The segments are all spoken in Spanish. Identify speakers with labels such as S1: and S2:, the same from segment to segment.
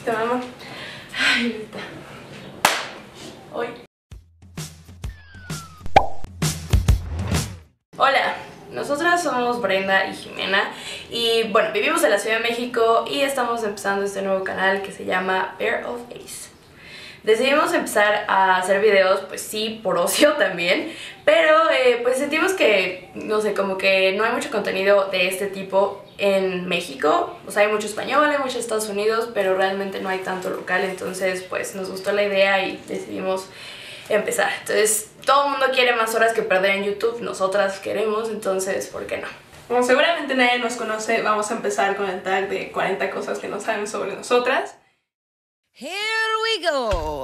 S1: Te amo. Ay, neta. Hoy. Hola, nosotras somos Brenda y Jimena y bueno, vivimos en la Ciudad de México y estamos empezando este nuevo canal que se llama Pair of Ace. Decidimos empezar a hacer videos, pues sí, por ocio también, pero pues sentimos que, no sé, como que no hay mucho contenido de este tipo en México. O sea, hay mucho español, hay mucho Estados Unidos, pero realmente no hay tanto local, entonces pues nos gustó la idea y decidimos empezar. Entonces, todo el mundo quiere más horas que perder en YouTube, nosotras queremos, entonces, ¿por qué no?
S2: Como seguramente nadie nos conoce, vamos a empezar con el tag de 40 cosas que no saben sobre nosotras.
S3: Here we go.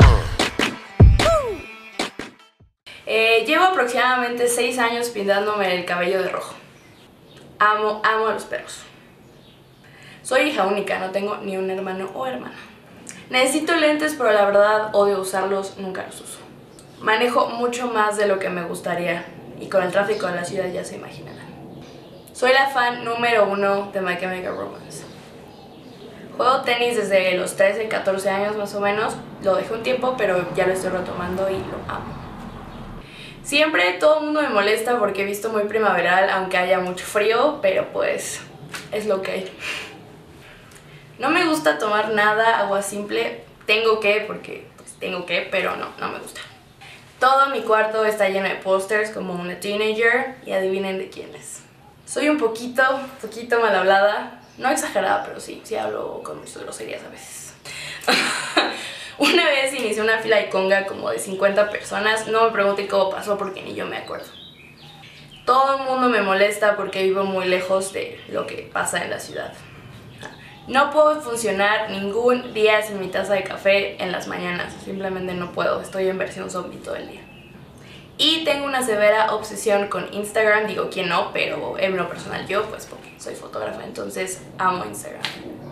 S1: Llevo aproximadamente 6 años pintándome el cabello de rojo. Amo a los perros. Soy hija única, no tengo ni un hermano o hermana. Necesito lentes, pero la verdad odio usarlos, nunca los uso. Manejo mucho más de lo que me gustaría y con el tráfico de la ciudad ya se imaginarán. Soy la fan número 1 de My Chemical Romance. Juego tenis desde los 13, 14 años más o menos. Lo dejé un tiempo, pero ya lo estoy retomando y lo amo. Siempre todo el mundo me molesta porque he visto muy primaveral, aunque haya mucho frío, pero pues es lo que hay. No me gusta tomar nada, agua simple. Tengo que, porque pues tengo que, pero no me gusta. Todo mi cuarto está lleno de pósters como una teenager y adivinen de quién es. Soy un poquito mal hablada. No exagerada, pero sí hablo con muchas groserías a veces. Una vez inicié una fila de conga como de 50 personas. No me pregunten cómo pasó porque ni yo me acuerdo. Todo el mundo me molesta porque vivo muy lejos de lo que pasa en la ciudad. No puedo funcionar ningún día sin mi taza de café en las mañanas. Simplemente no puedo. Estoy en versión zombie todo el día. Y tengo una severa obsesión con Instagram. Digo, ¿quién no? Pero en lo personal yo, pues porque soy fotógrafa, entonces amo Instagram.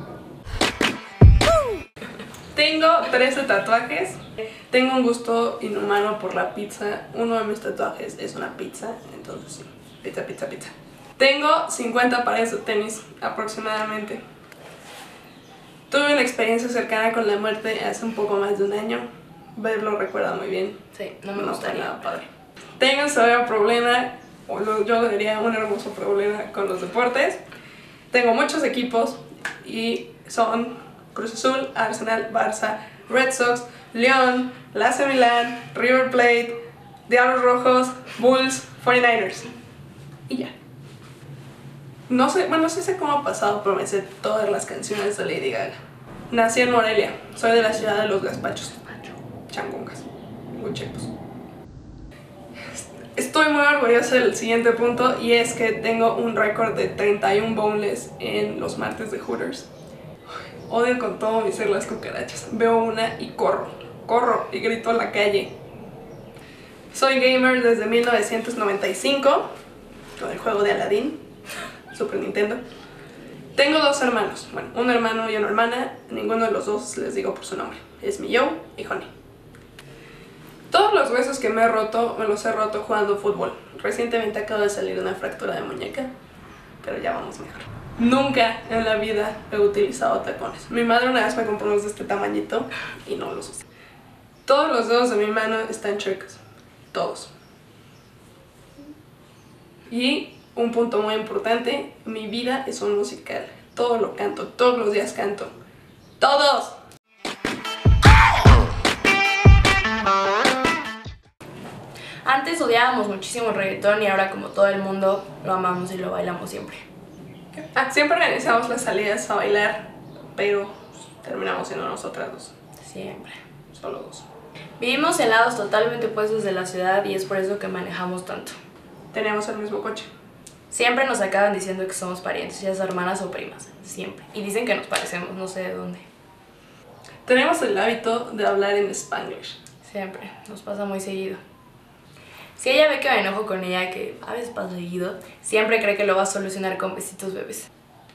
S2: Tengo 13 tatuajes. Tengo un gusto inhumano por la pizza. Uno de mis tatuajes es una pizza, entonces sí, pizza. Tengo 50 pares de tenis aproximadamente. Tuve una experiencia cercana con la muerte hace un poco más de un año. Ver lo recuerda muy bien.
S1: Sí, no me gustaría.
S2: Nada padre. Tengo un severo problema, o yo diría un hermoso problema con los deportes. Tengo muchos equipos y son Cruz Azul, Arsenal, Barça, Red Sox, León, AC Milán, River Plate, Diablos Rojos, Bulls, 49ers. Y ya. No sé cómo ha pasado, pero me sé todas las canciones de Lady Gaga. Nací en Morelia, soy de la ciudad de los gazpachos. Changongas, huchepos. Estoy muy orgullosa del siguiente punto y es que tengo un récord de 31 boneless en los martes de Hooters. Odio con todo mi ser las cucarachas. Veo una y corro y grito en la calle. Soy gamer desde 1995 con el juego de Aladdin, Super Nintendo. Tengo 2 hermanos, bueno, un hermano y una hermana. Ninguno de los dos les digo por su nombre. Es mi Joe y Honey. Todos los huesos que me he roto, me los he roto jugando fútbol. Recientemente acabo de salir de una fractura de muñeca, pero ya vamos mejor. Nunca en la vida he utilizado tacones. Mi madre una vez me compró unos de este tamañito y no los usé. Todos los dedos de mi mano están chuecos. Todos. Y un punto muy importante, mi vida es un musical. Todo lo canto, todos los días canto. ¡Todos!
S1: Antes odiábamos muchísimo el reggaetón y ahora como todo el mundo lo amamos y lo bailamos siempre.
S2: Siempre organizamos las salidas a bailar, pero terminamos siendo nosotras dos.
S1: Siempre.
S2: Solo 2.
S1: Vivimos en lados totalmente opuestos de la ciudad y es por eso que manejamos tanto.
S2: Tenemos el mismo coche.
S1: Siempre nos acaban diciendo que somos parientes, ya sea hermanas o primas. Siempre. Y dicen que nos parecemos, no sé de dónde.
S2: Tenemos el hábito de hablar en Spanglish.
S1: Siempre. Nos pasa muy seguido. Si ella ve que me enojo con ella, que a veces pasa seguido, siempre cree que lo va a solucionar con besitos bebés.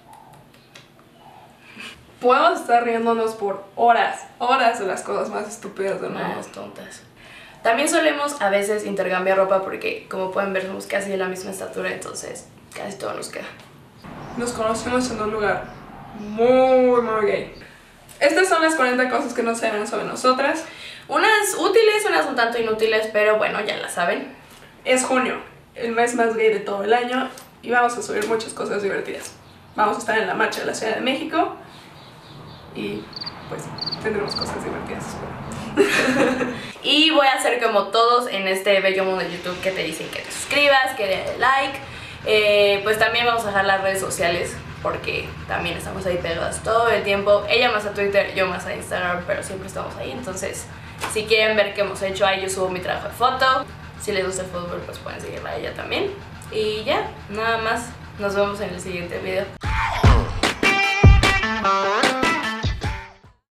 S2: Podemos estar riéndonos por horas de las cosas más estúpidas del mundo.
S1: Más tontas. También solemos a veces intercambiar ropa porque, como pueden ver, somos casi de la misma estatura, entonces casi todo nos queda.
S2: Nos conocimos en un lugar muy gay. Estas son las 40 cosas que no saben sobre nosotras.
S1: Unas útiles, unas un tanto inútiles, pero bueno, ya las saben.
S2: Es junio, el mes más gay de todo el año, y vamos a subir muchas cosas divertidas. Vamos a estar en la marcha de la Ciudad de México y pues tendremos cosas divertidas, espero.
S1: Y voy a hacer como todos en este bello mundo de YouTube que te dicen que te suscribas, que le des like. Pues también vamos a dejar las redes sociales porque también estamos ahí pegadas todo el tiempo. Ella más a Twitter, yo más a Instagram, pero siempre estamos ahí. Entonces, si quieren ver qué hemos hecho, ahí yo subo mi trabajo de foto. Si les gusta el fútbol, pues pueden seguirla a ella también. Y ya, nada más. Nos vemos en el siguiente video.